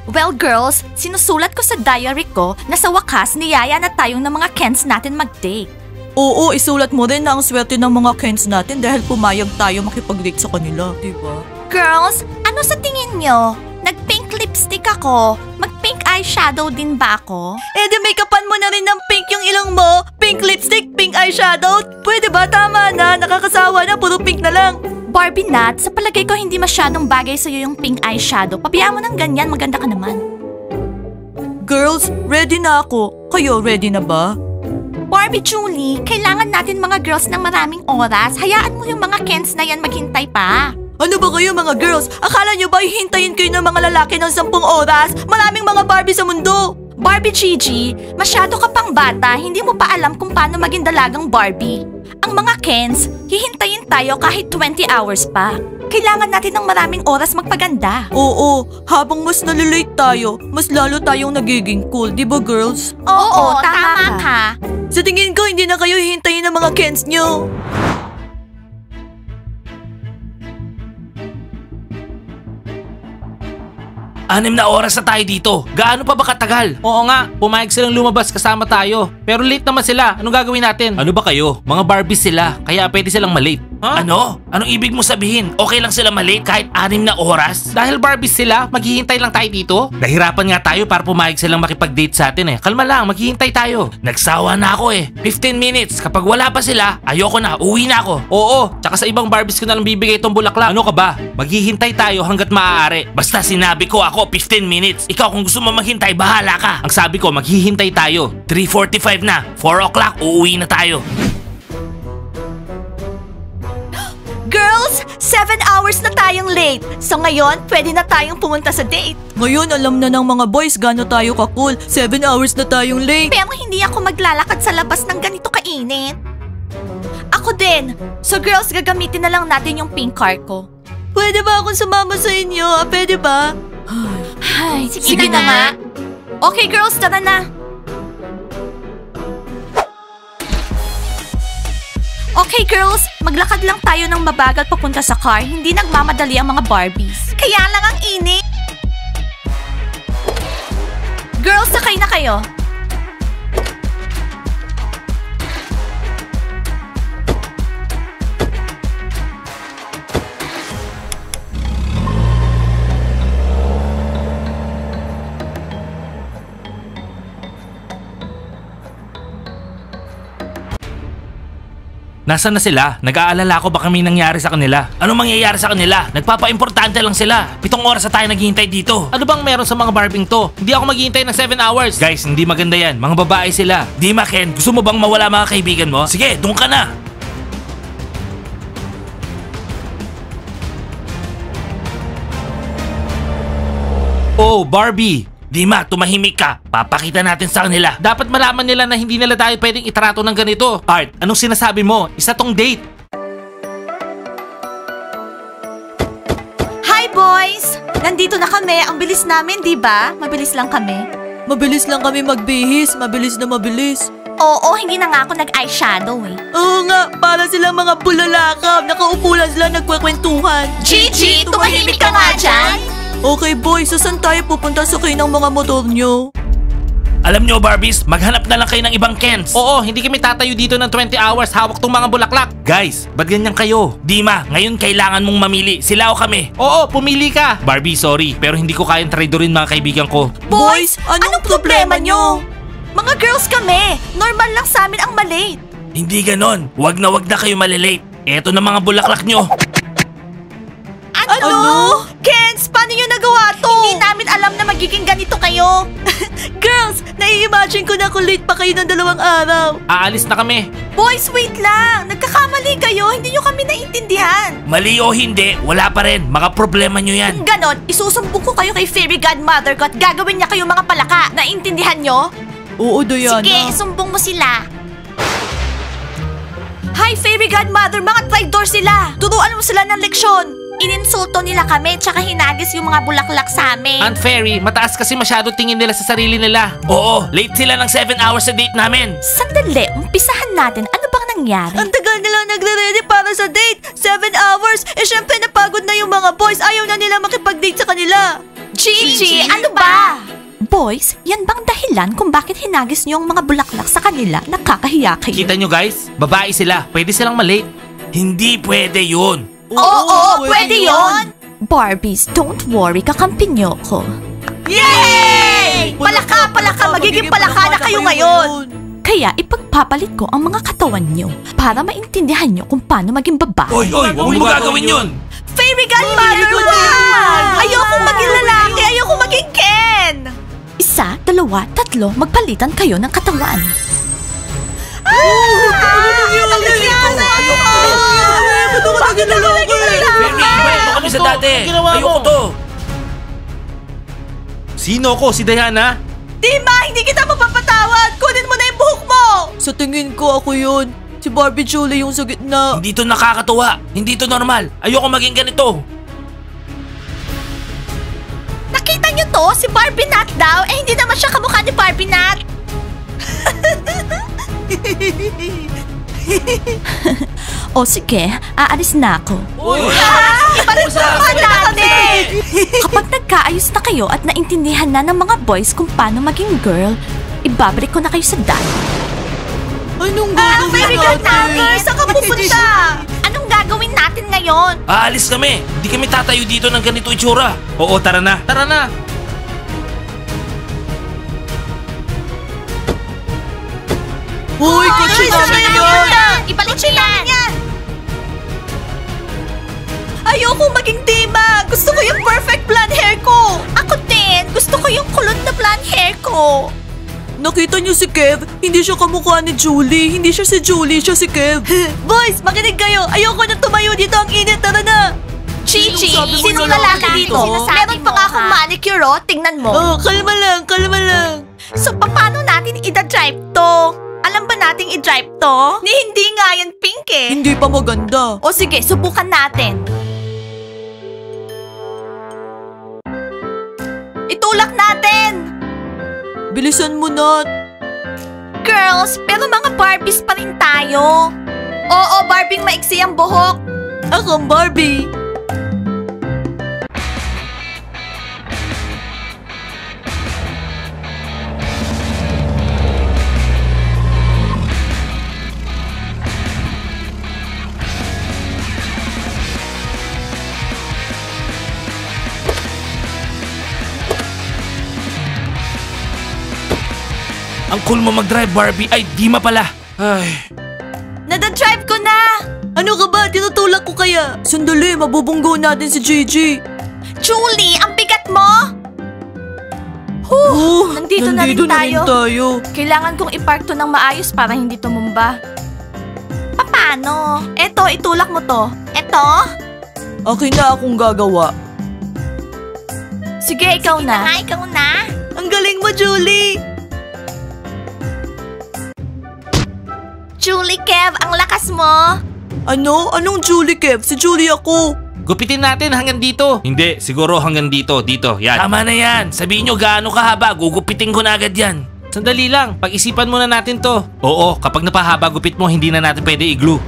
Well girls, sinusulat ko sa diary ko na sa wakas niyaya na tayong ng mga Kens natin mag-date. Oo, isulat mo rin na ang swerte ng mga Kens natin dahil pumayag tayo makipag-date sa kanila, diba? Girls, ano sa tingin nyo? Nag-pink lipstick ako. Mag-pink eyeshadow din ba ako? Eh di make-upan mo na rin ng pink yung ilong mo. Pink lipstick, pink eyeshadow. Pwede ba? Tama na. Nakakasawa na. Puro pink na lang. Barbie Nat, sa palagay ko hindi masyadong bagay sa'yo yung pink eyeshadow. Papayaan mo ng ganyan, maganda ka naman. Girls, ready na ako. Kayo, ready na ba? Barbie Julie, kailangan natin mga girls ng maraming oras. Hayaan mo yung mga Kens na yan maghintay pa. Ano ba kayo mga girls? Akala nyo ba hihintayin kayo ng mga lalaki ng 10 oras? Maraming mga Barbie sa mundo. Barbie Gigi, masyado ka pang bata, hindi mo pa alam kung paano maging dalagang Barbie. Ang mga Kens, hihintayin tayo kahit 20 hours pa. Kailangan natin ng maraming oras magpaganda. Oo, habang mas nalilate tayo, mas lalo tayong nagiging cool, di ba girls? Oo, tama ka. Sa tingin ko, hindi na kayo hihintayin ng mga Kens nyo. Anim na oras na tayo dito. Gaano pa ba katagal? Oo nga, pumayag silang lumabas kasama tayo. Pero late naman sila. Anong gagawin natin? Ano ba kayo? Mga Barbies sila, kaya pwede silang malate. Huh? Ano? Anong ibig mo sabihin? Okay lang sila malate kahit 6 na oras? Dahil Barbies sila, maghihintay lang tayo dito? Nahirapan nga tayo para pumayag silang makipag-date sa atin eh. Kalma lang, maghihintay tayo. Nagsawa na ako eh. 15 minutes. Kapag wala pa sila, ayoko na. Uwi na ako. Oo, tsaka sa ibang Barbies ko na lang bibigay itong bulaklak. Ano ka ba? Maghihintay tayo hanggat maaari. Basta sinabi ko ako 15 minutes. Ikaw kung gusto mo maghintay, bahala ka. Ang sabi ko, maghihintay tayo. 3:45 na. 4 o'clock, uuwi na tayo. Girls, 7 hours na tayong late. So ngayon, pwede na tayong pumunta sa date. Ngayon, alam na ng mga boys gaano tayo ka-cool. 7 hours na tayong late. Pero hindi ako maglalakad sa labas ng ganito kainit. Ako din. So girls, gagamitin na lang natin yung pink car ko. Pwede ba akong sumama sa inyo? Pwede ba? Ay, sige na nga. Okay girls, tara na. Okay girls, maglakad lang tayo ng mabagal papunta sa car. Hindi nagmamadali ang mga Barbies. Kaya lang ang init. Girls, sakay na kayo. Nasaan na sila? Nag-aalala ko baka may nangyari sa kanila. Ano mangyayari sa kanila? Nagpapa-importante lang sila. 7 oras na tayo naghihintay dito. Ano bang meron sa mga Barbing to? Hindi ako maghihintay ng 7 hours. Guys, hindi maganda yan. Mga babae sila. Dima, Ken, gusto mo bang mawala mga kaibigan mo? Sige, doon ka na. Oh, Barbie! Dima, tumahimik ka. Papakita natin sa kanila. Dapat malaman nila na hindi nila tayo pwedeng itrato ng ganito. Art, Anong sinasabi mo? Isa tong date. Hi boys! Nandito na kami. Ang bilis namin, di ba? Mabilis lang kami. Mabilis lang kami magbihis. Mabilis na mabilis. Oo, hindi na nga ako nag-eyeshadow eh. Oo nga, para silang mga bulalakaw. Nakaupo lang sila nagkwekwentuhan. Gigi, tumahimik ka nga dyan! Okay boys, saan tayo pupunta sa kayo ng mga motor nyo? Alam nyo, Barbies, maghanap na lang kayo ng ibang Kens. Oo, hindi kami tatayo dito ng 20 hours hawak tong mga bulaklak. Guys, Ba't ganyan kayo? Dima, ngayon kailangan mong mamili. Sila o kami. Oo, pumili ka. Barbie, sorry, pero hindi ko kayang traidorin mga kaibigan ko. Boys, anong problema nyo? Mga girls kami. Normal lang sa amin ang malate. Hindi ganon. Wag na kayo malilate. Eto na mga bulaklak nyo. Ano? Kens, paano nyo nagawa to? Hindi namin alam na magiging ganito kayo. Girls, nai-imagine ko na kung late pa kayo ng 2 araw. Aalis na kami. Boys, wait lang. Nagkakamali kayo. Hindi nyo kami naintindihan. Mali o hindi, wala pa rin. Mga problema nyo yan. Kung ganon, isusumbong ko kayo kay Fairy Godmother ko at gagawin niya kayo mga palaka. Naintindihan nyo? Oo, Diana. Sige, isumbong mo sila. Hi, Fairy Godmother! Mga traitor sila! Turuan mo sila ng leksyon! Ininsulto nila kami tsaka hinagis yung mga bulaklak sa amin. Aunt Fairy, mataas kasi masyado tingin nila sa sarili nila. Oo, late sila ng 7 hours sa date namin. Sandali, umpisahan natin. Ano bang nangyari? Ang tagal nilang nagre-ready para sa date. 7 hours. Eh syempre napagod na yung mga boys. Ayaw na nila makipag-date sa kanila. Gigi, ano ba? Boys, yan bang dahilan kung bakit hinagis niyo ang mga bulaklak sa kanila? Nakakahiya kayo. Kita nyo guys? Babae sila. Pwede silang malate. Hindi pwede yun. Oo, pwede yon. Barbies, don't worry, kakampi niyo ko. Yay! Palaka, magiging palaka na kayo ngayon. Kaya ipagpapalit ko ang mga katawan niyo para maintindihan niyo kung paano maging babae. Oy, huwag mo gagawin yun. Fairy Godmother, wag! Ayokong maging lalaki, ayokong maging Ken! 1, 2, 3, magpalitan kayo ng katawan. Ibalik mo kami sa dati. Ayoko to. Sino ko? Si Diana? Dima, hindi kita mapapatawad! Kunin mo na yung buhok mo! Sa tingin ko ako yun. Si Barbie Julie yung sa gitna. Hindi to nakakatuwa. Hindi to normal. Ayoko maging ganito. Nakita niyo to? Si Barbie Nut daw. Eh, hindi naman siya kamukha ni Barbie Nut. O sige, aalis na ako. Ibalik mo naman natin! Kapag nagkaayos na kayo at naintindihan na ng mga boys kung paano maging girl, ibabalik ko na kayo sa dad. Anong gagawin Fairy natin? Godmother, saan ka pupunta? Anong gagawin natin ngayon? Aalis kami. Hindi kami tatayo dito ng ganito itsura. Oo, tara na. Tara na. Uy, kotse namin yan! Ibalik siya yan! Ayoko maging Dima! Gusto ko yung perfect blonde hair ko! Ako din! Gusto ko yung kulot na blonde hair ko! Nakita niyo si Kev? Hindi siya kamukha ni Julie. Hindi siya si Julie, siya si Kev. Boys, makinig kayo! Ayoko na tumayo dito, ang init! Tara na! Gigi, Sabi mo sinong na lalaki lang dito? dito. Meron pa nga akong manicure, oh. Tingnan mo. Oh, kalma lang, kalma lang. So, paano natin ida-drive to? Alam ba nating i-drive to? Hindi nga yan pink eh. Hindi pa maganda. O sige, subukan natin. Itulak natin! Bilisan mo na. Girls, pero mga Barbies pa rin tayo. Oo, Barbie maiksi ang buhok. Ako ang Barbie. Ang cool mo mag-drive, Barbie. Ay, Dima pala. Ay. Nada-drive ko na! Ano ka ba? Tinutulak ko kaya. Sandali, mabubunggo natin si Gigi. Julie, ang bigat mo! Nandito na rin tayo. Kailangan kong ipark to ng maayos para hindi tumumba. Paano? Eto, itulak mo to. Eto? Akin na akong gagawa. Sige, ikaw na. Ikaw na. Ang galing mo, Julie. Julie, Kev, ang lakas mo. Ano? Anong Julie, Kev? Si Julie ako. Gupitin natin hanggang dito. Hindi, siguro hanggang dito. Dito, yan. Tama na yan. Sabihin nyo gaano kahaba. Gugupitin ko na agad yan. Sandali lang, pag-isipan muna natin to. Oo, kapag napahaba gupit mo, hindi na natin pwede i-glue.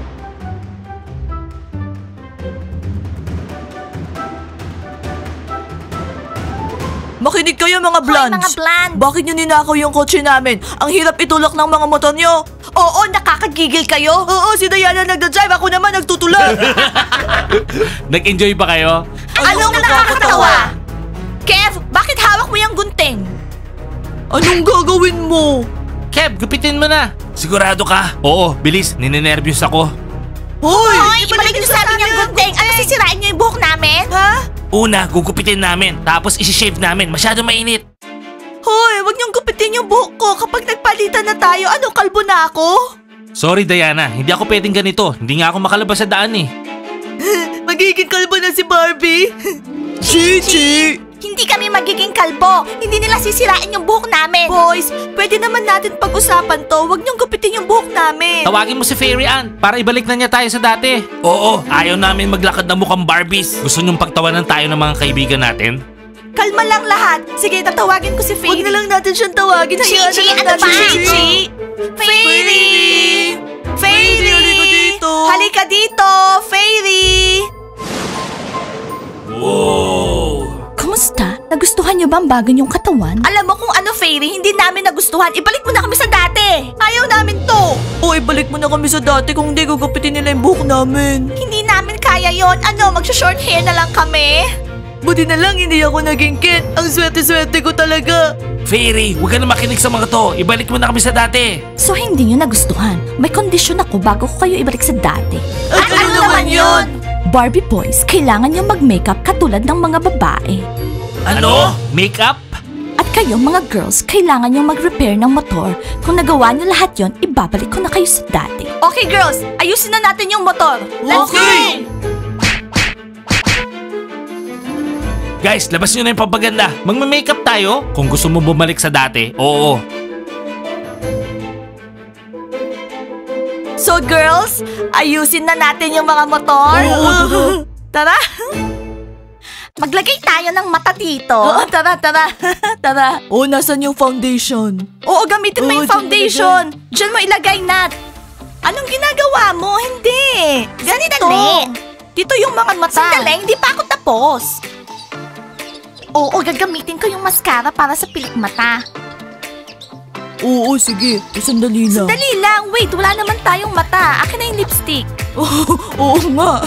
Makinig kayo mga blondes. mga blondes. Bakit nyo ninakaw yung kotse namin? Ang hirap itulak ng mga motor nyo. Oo, nakakagigil kayo. Oo, si Diana nagda-drive. Ako naman nagtutulak. Nag-enjoy ba kayo? Anong nakakatawa? Kev, bakit hawak mo yung gunting? Anong gagawin mo? Kev, gupitin mo na. Sigurado ka? Oo, bilis, ninenervyos ako. Hoy! Hoy, ibalik niyo sa amin yung gunting. Ano, sisirain niyo yung buhok namin? Ha? Una, gugupitin namin. Tapos isi-shave namin. Masyado mainit. Hoy, wag niyong gupitin yung buhok ko. Kapag nagpalitan na tayo, ano, kalbo na ako? Sorry Diana, hindi ako pwedeng ganito. Hindi nga ako makalabas sa daan eh. Magiging kalbo na si Barbie. Gigi! Hindi kami magiging kalbo. Hindi nila sisirain yung buhok namin. Boys, pwede naman natin pag-usapan to. Wag niyong gupitin yung buhok namin. Tawagin mo si Fairy Ann para ibalik na niya tayo sa dati. Oo, ayaw namin maglakad na mukhang Barbies. Gusto niyong pagtawanan tayo ng mga kaibigan natin? Kalma lang lahat. Sige, tatawagin ko si Fairy. Wag na lang natin siyang tawagin. Hayaan Gigi, na lang ano natin ba? si Gigi? Fairy! Fairy! halika dito. Halika dito, Fairy! Wow! Kumusta? Nagustuhan nyo ba ang bago nyong katawan? Alam mo kung ano, Fairy, hindi namin nagustuhan. Ibalik mo na kami sa dati. Ayaw namin to. O, ibalik mo na kami sa dati kung hindi gugupitin nila yung buhok namin. Hindi namin kaya yon. Ano, magsha-short hair na lang kami? Buti na lang hindi ako naging Ken. Ang swerte-swerte ko talaga. Fairy, huwag ka na makinig sa mga to. Ibalik mo na kami sa dati. So hindi nyo nagustuhan. May kondisyon ako bago ko kayo ibalik sa dati. Ano naman yun? Barbie boys, kailangan nyo mag-makeup katulad ng mga babae. Ano? Makeup? At kayo mga girls, kailangan nyo mag-repair ng motor. Kung nagawa nyo lahat yon, ibabalik ko na kayo sa dati. Okay girls, ayusin na natin yung motor. Let's Okay. Guys, labas nyo na yung pampaganda. Magme-makeup tayo? Kung gusto mo bumalik sa dati, oo. So girls, ayusin na natin yung mga motor. Oo, Tara. Maglagay tayo ng mata dito. Oo, tara. Tara. O, nasan yung foundation? Oo, gamitin mo Oo, yung foundation. Diyan mo ilagay, Nat. Anong ginagawa mo? Hindi. Ganito. Dito yung mga mata. Sandali, hindi pa ako tapos. Oo, gagamitin ko yung mascara para sa pilik mata. Oo, sige. Sandali lang. Dali lang. Wait, wala naman tayong mata. Akin na yung lipstick. Oo nga.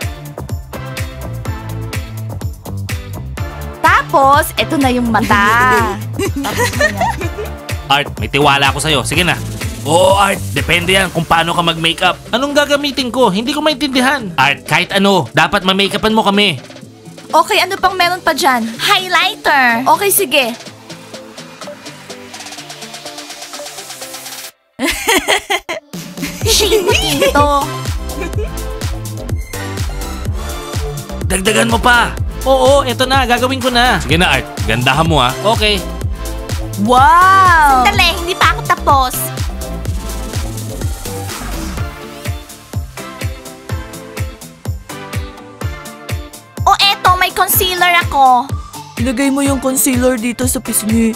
Tapos, eto na yung mata. Art, may tiwala ako sa'yo. Sige na. Oo, Art. Depende yan kung paano ka mag-makeup. Anong gagamitin ko? Hindi ko maintindihan. Art, kahit ano, dapat ma-makeupan mo kami. Okay, ano pang meron pa dyan? Highlighter. Okay, sige. Shade mo dito. Dagdagan mo pa. Oo, eto na. Gagawin ko na. Sige na, Art. Gandahan mo ha. Okay. Wow! Dali, hindi pa ako tapos. O eto, may concealer ako. Ilagay mo yung concealer dito sa pisngi.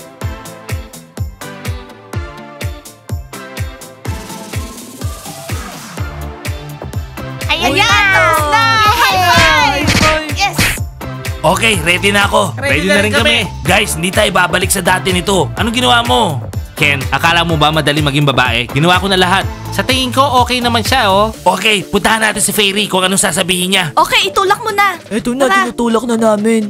Ayan na! High five! Yes! Okay, ready na ako. Ready na rin kami. Guys, hindi tayo babalik sa dati nito. Anong ginawa mo? Ken, akala mo ba madali maging babae? Ginawa ko na lahat. Sa tingin ko, okay naman siya, oh. Okay, puntahan natin si Fairy kung anong sasabihin niya. Okay, itulak mo na. Eto na, Tara. tinutulak na namin.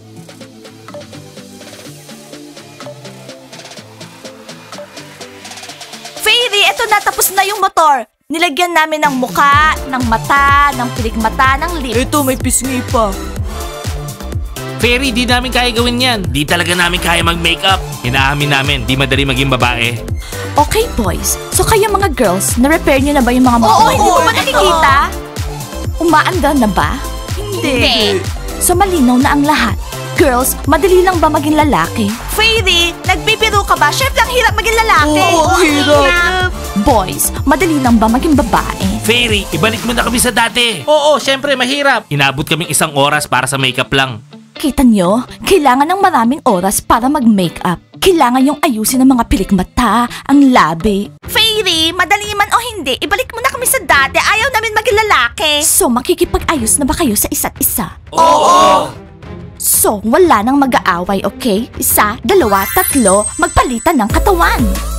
Fairy, eto na, tapos na yung motor. Nilagyan namin ng muka, ng mata, ng pilik mata, ng lips. Eto, may pisngi pa. Fairy, di namin kaya gawin yan. Di talaga namin kaya mag-makeup. Inaamin namin, di madali maging babae. Okay, boys. So kayo mga girls, na-repair nyo na ba yung mga motor? Oo, hindi ko ba nakikita? Umaandar na ba? Hindi. So malinaw na ang lahat. Girls, madali lang ba maging lalaki? Fairy, nagbibiro ka ba? Chef lang hirap maging lalaki. Oo, ang hirap. Boys, madali lang ba maging babae? Fairy, ibalik mo na kami sa dati. Oo, syempre, mahirap. Inabot kaming 1 oras para sa makeup lang. Kita nyo, kailangan ng maraming oras para mag-makeup. Kailangan yung ayusin ng mga pilik mata, ang labi. Fairy, madali man o hindi, ibalik mo na kami sa dati. Ayaw namin maging lalaki. So, makikipag-ayos na ba kayo sa isa't isa? Oo! So, wala nang mag-aaway, okay? 1, 2, 3, magpalitan ng katawan.